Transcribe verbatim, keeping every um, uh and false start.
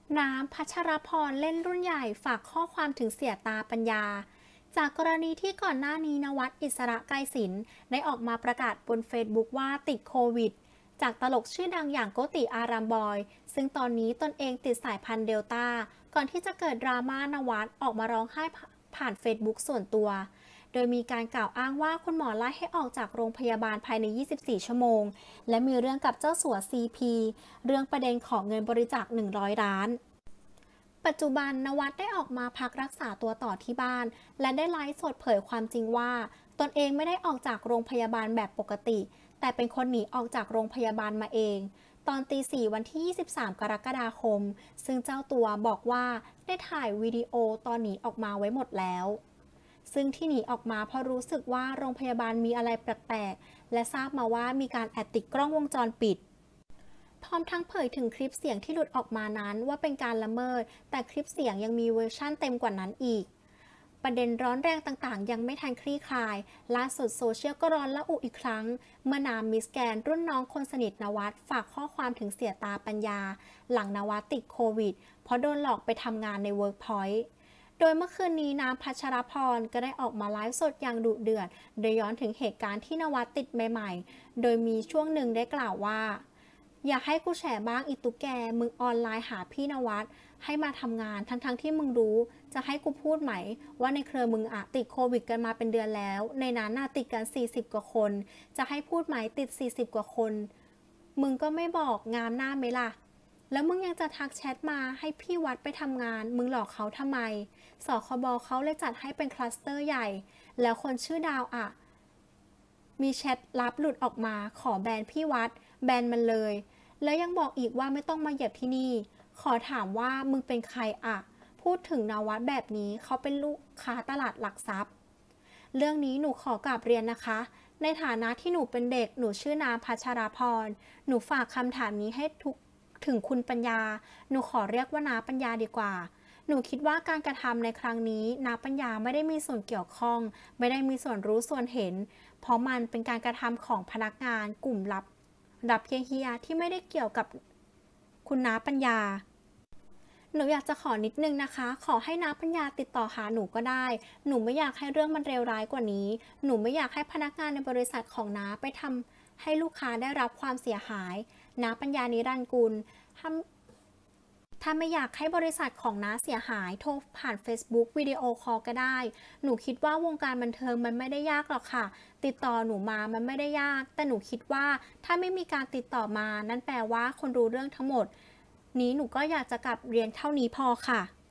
น้ำพัชรพรเล่นรุ่นใหญ่ฝากข้อความถึงเสียตาปัญญาจากกรณีที่ก่อนหน้านี้นวัดอิสระไกรศิลป์ได้ออกมาประกาศบนเฟซบุ๊กว่าติดโควิดจากตลกชื่อดังอย่างโกติอารามบอยซึ่งตอนนี้ตนเองติดสายพันธุ์เดลต้าก่อนที่จะเกิดดราม่านวัดออกมาร้องไห้ผ่านเฟซบุ๊กส่วนตัวโดยมีการกล่าวอ้างว่าคุณหมอไล่ให้ออกจากโรงพยาบาลภายใน ยี่สิบสี่ ชั่วโมงและมีเรื่องกับเจ้าสัว ซี พี เรื่องประเด็นของเงินบริจาคหนึ่งร้อยล้าน ปัจจุบันนวัดได้ออกมาพักรักษาตัวต่อที่บ้านและได้ไลฟ์สดเผยความจริงว่าตนเองไม่ได้ออกจากโรงพยาบาลแบบปกติแต่เป็นคนหนีออกจากโรงพยาบาลมาเองตอนตีสี่วันที่ยี่สิบสามกรกฎาคมซึ่งเจ้าตัวบอกว่าได้ถ่ายวิดีโอตอนหนีออกมาไว้หมดแล้วซึ่งที่หนีออกมาเพราะรู้สึกว่าโรงพยาบาลมีอะไรแปลกๆและทราบมาว่ามีการแอบติดกล้องวงจรปิดพร้อมทั้งเผยถึงคลิปเสียงที่หลุดออกมานั้นว่าเป็นการละเมิดแต่คลิปเสียงยังมีเวอร์ชั่นเต็มกว่านั้นอีกประเด็นร้อนแรงต่างๆยังไม่ทันคลี่คลายล่าสุดโซเชียลก็ร้อนระอุอีกครั้งเมื่อนามมิสแกรนด์รุ่นน้องคนสนิทนวัดฝากข้อความถึงเสียตาปัญญาหลังนวัดติดโควิดเพราะโดนหลอกไปทำงานในเวิร์กพอยต์โดยเมื่อคืนนี้น้ำพัชรพรก็ได้ออกมาไลฟ์สดอย่างดุเดือดโดยย้อนถึงเหตุการณ์ที่นวัดติดใหม่ๆโดยมีช่วงหนึ่งได้กล่าวว่าอยากให้กูแฉบ้างอีตุ๊กแกมึงออนไลน์หาพี่นวัดให้มาทำงานทั้งๆที่มึงรู้จะให้กูพูดไหมว่าในเครือมึงอะติดโควิดกันมาเป็นเดือนแล้วในนั้นน่ะติดกันสี่สิบกว่าคนจะให้พูดไหมติดสี่สิบกว่าคนมึงก็ไม่บอกงามหน้าไหมล่ะแล้วมึงยังจะทักแชทมาให้พี่วัดไปทำงานมึงหลอกเขาทำไมสคบเขาเลยจัดให้เป็นคลัสเตอร์ใหญ่แล้วคนชื่อดาวอะมีแชทลับหลุดออกมาขอแบนพี่วัดแบนมันเลยแล้วยังบอกอีกว่าไม่ต้องมาเหยียบที่นี่ขอถามว่ามึงเป็นใครอะพูดถึงนวัดแบบนี้เขาเป็นลูกค้าตลาดหลักทรัพย์เรื่องนี้หนูขอกราบเรียนนะคะในฐานะที่หนูเป็นเด็กหนูชื่อนามพัชราพรหนูฝากคำถามนี้ให้ทุกถึงคุณปัญญาหนูขอเรียกว่านาปัญญาดีกว่าหนูคิดว่าการกระทำในครั้งนี้นาปัญญาไม่ได้มีส่วนเกี่ยวข้องไม่ได้มีส่วนรู้ส่วนเห็นเพราะมันเป็นการกระทำของพนักงานกลุ่มลับดับเฮียๆที่ไม่ได้เกี่ยวกับคุณน้าปัญญาหนูอยากจะขอนิดนึงนะคะขอให้น้าปัญญาติดต่อหาหนูก็ได้หนูไม่อยากให้เรื่องมันเลวร้ายกว่านี้หนูไม่อยากให้พนักงานในบริษัทของน้าไปทำให้ลูกค้าได้รับความเสียหายน้าปัญญานิรันดร์กุลถ้าถ้าไม่อยากให้บริษัทของน้าเสียหายโทรผ่าน เฟซบุ๊ก วิดีโอคอลก็ได้หนูคิดว่าวงการบันเทิงมันไม่ได้ยากหรอกค่ะติดต่อหนูมามันไม่ได้ยากแต่หนูคิดว่าถ้าไม่มีการติดต่อมานั่นแปลว่าคนรู้เรื่องทั้งหมดนี้หนูก็อยากจะกลับเรียนเท่านี้พอค่ะ